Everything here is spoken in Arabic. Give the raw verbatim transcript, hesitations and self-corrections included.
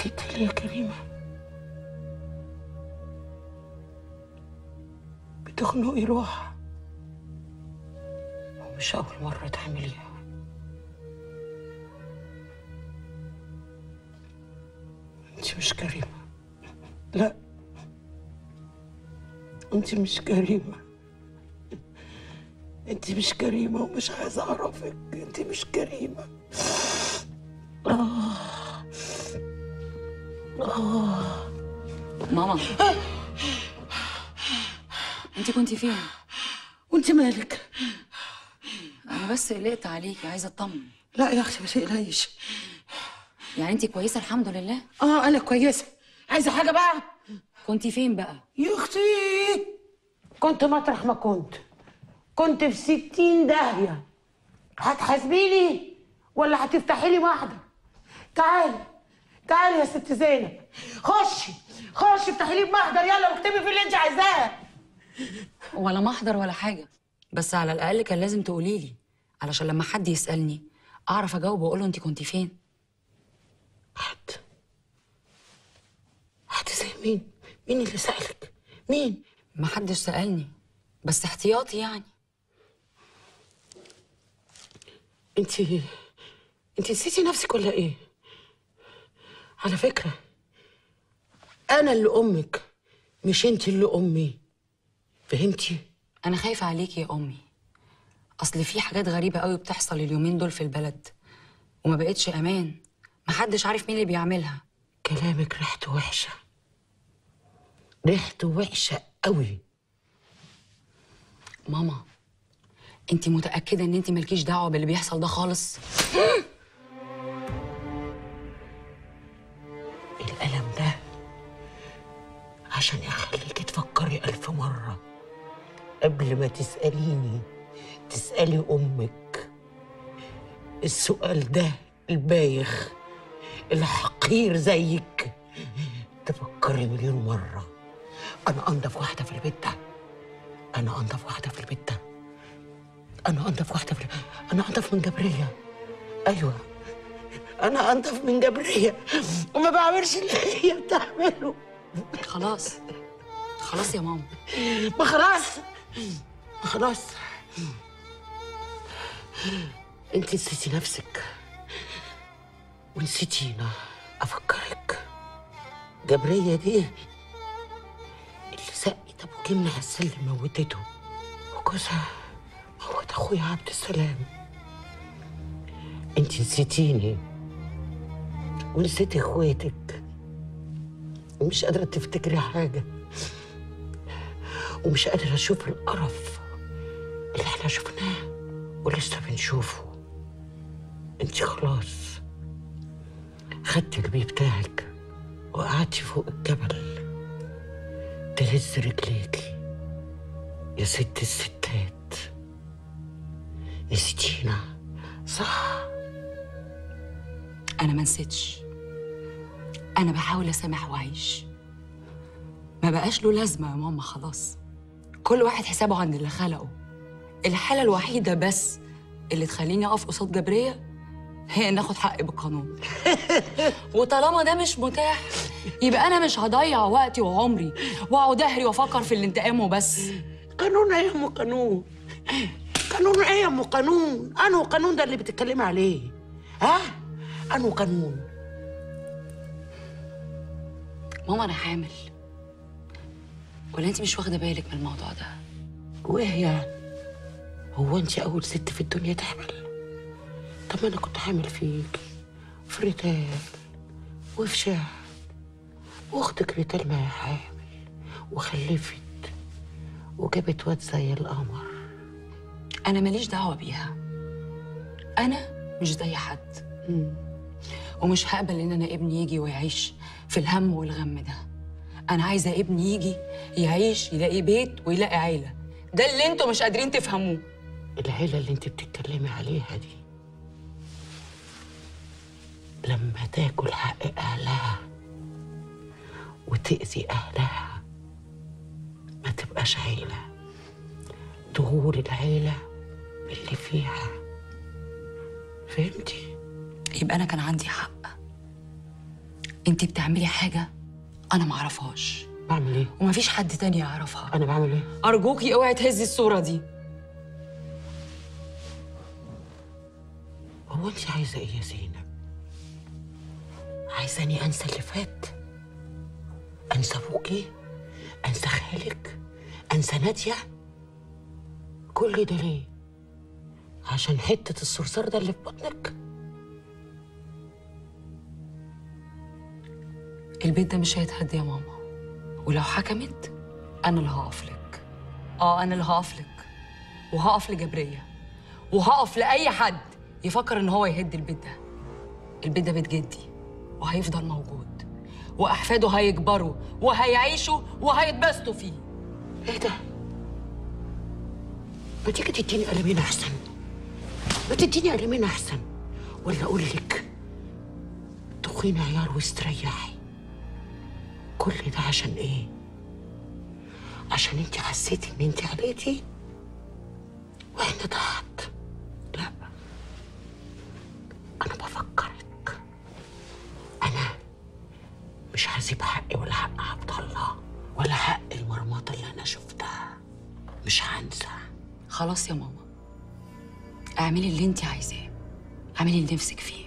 بتقتلي يا كريمة؟ بتخنقي روح، ومش أول مرة تعمليها. انت مش كريمة، لا انت مش كريمة، انت مش كريمة ومش عايزة أعرفك. انت مش كريمة. آه. آه. ماما انت كنتي فين؟ وانت مالك؟ انا بس قلقت عليكي، عايزه اطمن. لا يا اختي ما تقلقيش. يعني انت كويسه الحمد لله؟ اه انا كويسه. عايزه حاجه بقى؟ كنتي فين بقى يا اختي؟ كنت مطرح ما كنت كنت في ستين داهيه. هتحاسبيني ولا هتفتحي لي محضر؟ تعالي تعالي يا ست زينب، خشي خشي افتحي لي بمحضر يلا واكتبي في اللي انت عايزاه. ولا محضر ولا حاجه، بس على الاقل كان لازم تقولي لي علشان لما حد يسالني اعرف اجاوب واقول له انت كنتي فين. حد حد زي مين؟ مين اللي سالك؟ مين؟ ما حدش سالني، بس احتياطي يعني. انت انت نسيتي نفسك ولا ايه؟ على فكره انا اللي امك مش انت اللي امي، فهمتي؟ انا خايفه عليكي يا امي، اصل في حاجات غريبه قوي بتحصل اليومين دول في البلد وما بقتش امان، محدش عارف مين اللي بيعملها. كلامك ريحته وحشه، ريحته وحشه قوي. ماما انت متاكده ان انت مالكيش دعوه باللي بيحصل ده خالص؟ الألم ده عشان يخليكي تفكري ألف مرة قبل ما تسأليني تسألي أمك. السؤال ده البايخ الحقير زيك تفكري مليون مرة. أنا أنضف واحدة في البيت ده، أنا أنضف واحدة في البيت ده، أنا أنضف واحدة في البيت. أنا أنضف من جبرية، أيوه أنا أنضف من جبرية وما بعملش اللي هي بتعمله. خلاص خلاص يا ماما. ما خلاص ما خلاص. انت نسيتي نفسك ونسيتينا. افكرك جبرية دي اللي سقت ابو جمنة على السلم موتته، وجوزها موت اخويا عبد السلام. انت نسيتيني ونسيتي اخواتك ومش قادرة تفتكري حاجة، ومش قادرة اشوف القرف اللي احنا شفناه ولسه بنشوفه. انت خلاص خدتي البي بتاعك وقعدتي فوق الجبل تهز رجليكي يا ست الستات. نسيتينا صح؟ انا ما نسيتش، انا بحاول اسامح واعيش. ما بقاش له لازمه يا ماما، خلاص كل واحد حسابه عند اللي خلقه. الحاله الوحيده بس اللي تخليني اقف قصاد جبريه هي ان اخد حقي بالقانون. وطالما ده مش متاح يبقى انا مش هضيع وقتي وعمري واقعد اهري وافكر في الانتقام وبس. قانون ايه يا ام قانون؟ قانون ايه يا ام قانون؟ انو قانون ده اللي بتتكلمي عليه؟ ها؟ انو قانون؟ ماما انا حامل، ولا انت مش واخده بالك من الموضوع ده؟ وايه يعني؟ هو انت اول ست في الدنيا تحمل؟ طب ما انا كنت حامل فيك في ريتال وفي شهد، واختك ريتال ما هي حامل وخلفت وجابت واد زي القمر. انا ماليش دعوه بيها، انا مش زي حد. مم. ومش هقبل ان انا ابني يجي ويعيش في الهم والغم ده. انا عايزه ابني يجي يعيش يلاقي بيت ويلاقي عيله. ده اللي انتوا مش قادرين تفهموه. العيله اللي انت بتتكلمي عليها دي لما تاكل حق اهلها وتأذي اهلها ما تبقاش عيله، تغور العيله باللي فيها. فهمتي؟ يبقى انا كان عندي حق. انت بتعملي حاجه انا معرفهاش، بعمل ايه؟ ومفيش حد تاني يعرفها. انا بعمل ايه؟ ارجوكي اوعي تهزي الصوره دي. هو انت عايزه ايه يا زينب؟ عايزاني انسى اللي فات؟ انسى ابوكي؟ انسى خالك؟ انسى ناديه؟ كل ده ليه؟ عشان حته الصرصار ده اللي في بطنك؟ البيت ده مش هيتهد يا ماما، ولو حكمت انا اللي هقف لك. اه انا اللي هقف لك، وهقف لجبريه، وهقف لاي حد يفكر ان هو يهد البيت ده. البيت ده بيت جدي وهيفضل موجود، واحفاده هيكبروا وهيعيشوا وهيتبسطوا فيه. ايه ده؟ ما تيجي تديني قلمين احسن؟ ما تديني قلمين احسن، ولا اقول لك تخيني عيار واستريحي. كل ده عشان ايه؟ عشان انت حسيتي ان انت عليتي واحنا تحت. لا، انا بفكرك، انا مش هسيب حقي ولا حق عبد الله ولا حق المرمطه اللي انا شفتها. مش هنسى. خلاص يا ماما، اعملي اللي انت عايزاه، اعملي اللي نفسك فيه.